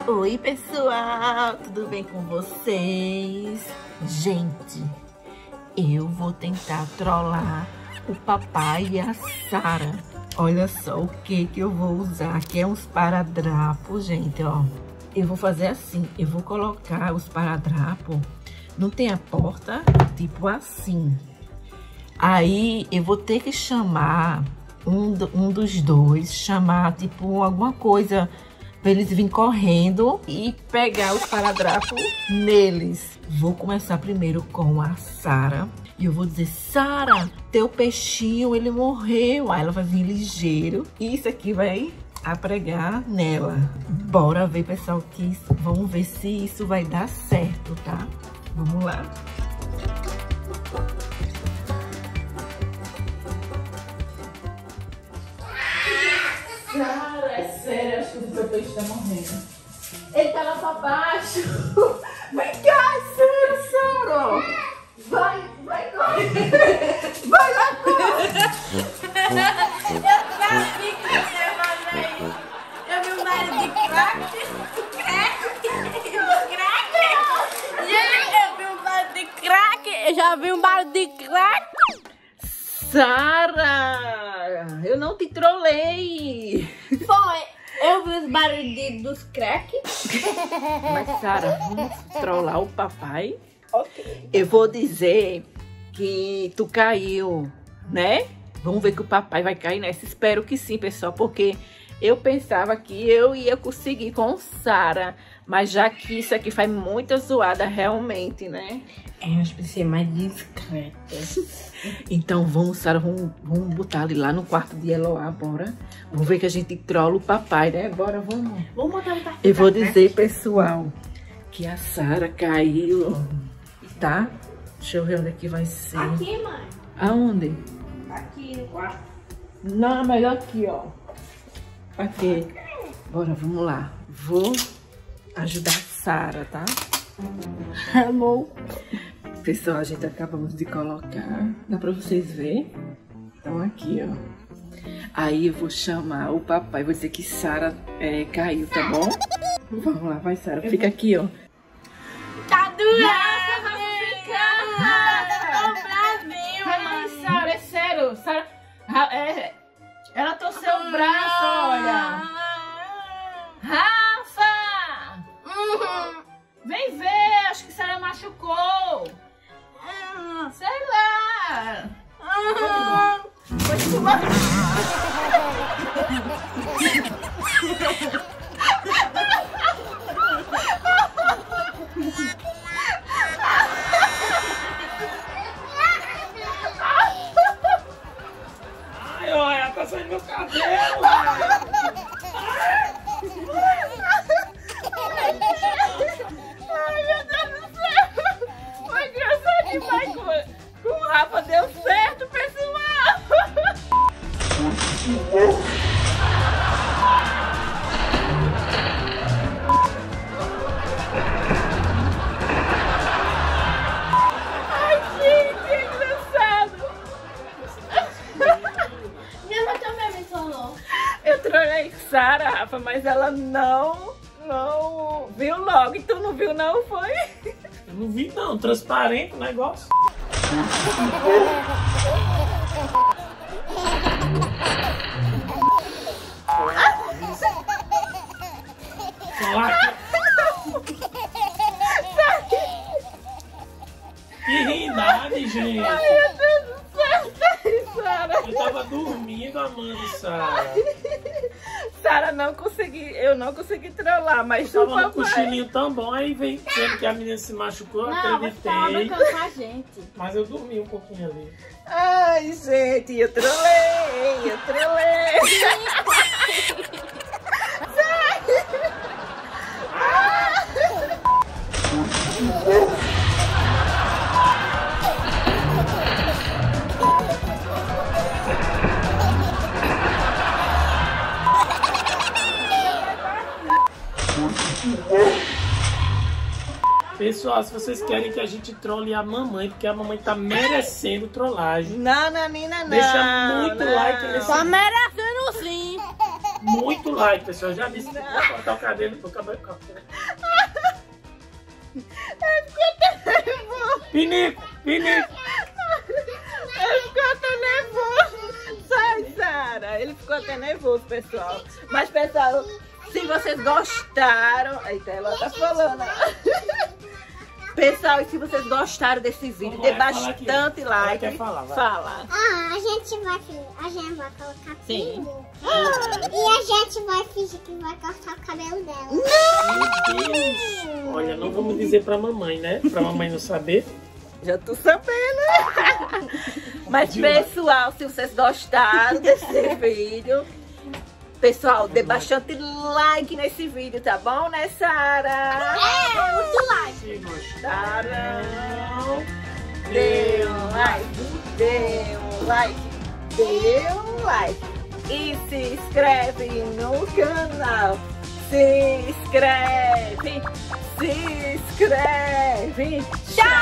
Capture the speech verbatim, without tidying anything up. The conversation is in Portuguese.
Oi, pessoal, tudo bem com vocês? Gente, eu vou tentar trollar o papai e a Sara. Olha só o que que eu vou usar. Aqui é uns paradrapos, gente, ó. Eu vou fazer assim, eu vou colocar os paradrapos, não tem a porta, tipo assim. Aí eu vou ter que chamar um, um dos dois, chamar tipo alguma coisa para eles virem correndo e pegar os paradrapos neles. Vou começar primeiro com a Sara. E eu vou dizer, Sara, teu peixinho, ele morreu. Aí ela vai vir ligeiro. E isso aqui vai apregar nela. Bora ver, pessoal, que isso, vamos ver se isso vai dar certo, tá? Vamos lá. Sara, é sério, acho que o seu peixe tá morrendo. Ele tá lá pra baixo. Vem cá, Sara, Sara. Vai, vai, corre. Vai lá, corre. Eu sabia que você ia fazer isso. Eu vi um barulho de crack. Crack. Crack. Gente, eu vi um barulho de crack. Eu já vi um barulho de crack. Sara, eu não te trolei. Foi. Eu vi os barulhos de, dos crack. Mas, Sara, vamos trollar o papai? Ok. Eu vou dizer que tu caiu, né? Vamos ver que o papai vai cair nessa. Espero que sim, pessoal, porque eu pensava que eu ia conseguir com Sara. Mas já que isso aqui faz muita zoada realmente, né? É, acho que ser mais discreta. Então vamos, Sara, vamos, vamos botar ali lá no quarto de Eloá, bora. Vamos ver que a gente trola o papai, né? Bora, vamos. Vamos botar um Eu vou dizer, pessoal, que a Sara caiu, tá? Deixa eu ver onde é que vai ser. Aqui, mãe. Aonde? Aqui no quarto. Não, melhor aqui, ó. Aqui. Bora, vamos lá. Vou ajudar a Sara, tá? Amor. Pessoal, a gente acabamos de colocar. Dá pra vocês verem? Então aqui, ó. Aí eu vou chamar o papai. Vou dizer que Sara é, caiu, tá bom? Vamos lá, vai, Sara. Fica aqui, ó. Tá doendo, Nossa, Brasil. Ai, Sara, é sério. Sara, é, ela torceu o braço, olha. Rafa! Uhum. Vem ver, acho que Sara machucou. Sei lá. Uhum. Foi isso, mano. Ai, olha, tá saindo meu cabelo. Ai, meu Deus do céu. Foi engraçado demais com, com o Rafa. Deu certo, pessoal. Ai, gente, que engraçado. Minha mãe também me falou. Eu trolei Sara, Rafa, mas ela não, não viu logo. E tu não viu não, foi? Eu não vi não, transparente o negócio. Que rindade, gente. Ai, meu Deus do céu, sai, Sara. Eu tava dormindo, amando Sara. Sara, não consegui, eu não consegui trollar, mas Eu o tava no papai... cochilinho tão bom, aí vem vendo que a menina se machucou, eu Não, você tava acreditei. brincando com a gente. Mas eu dormi um pouquinho ali. Ai, gente, eu trolei, eu trolei. Pessoal, se vocês querem que a gente trole a mamãe, porque a mamãe tá merecendo trollagem. Não, Nanina, não. Deixa muito não. like nesse Tá merecendo sim. muito like, pessoal. Já disse que vou cortar o cabelo pro cabelo. Ele ficou até nervoso. Pinico, pinico. Ele ficou até nervoso. Sai, Sara. Ele ficou até nervoso, pessoal. Mas, pessoal, se vocês gostaram... Eita, ela tá falando. Pessoal, e se vocês gostaram desse vídeo, dê bastante like. Quer falar, vai. Fala. Ah, a gente vai, a gente vai colocar Sim. Ah, e a gente vai fingir que vai cortar o cabelo dela. Meu Deus. Olha, não vamos dizer pra mamãe, né? Pra mamãe não saber. Já tô sabendo. Mas, pessoal, se vocês gostaram desse vídeo, pessoal, dê bastante like nesse vídeo, tá bom, né, Sara? É, muito like. Se Gostaram? Dê um like, dê um like, dê um like. E se inscreve no canal. Se inscreve, se inscreve. Tchau!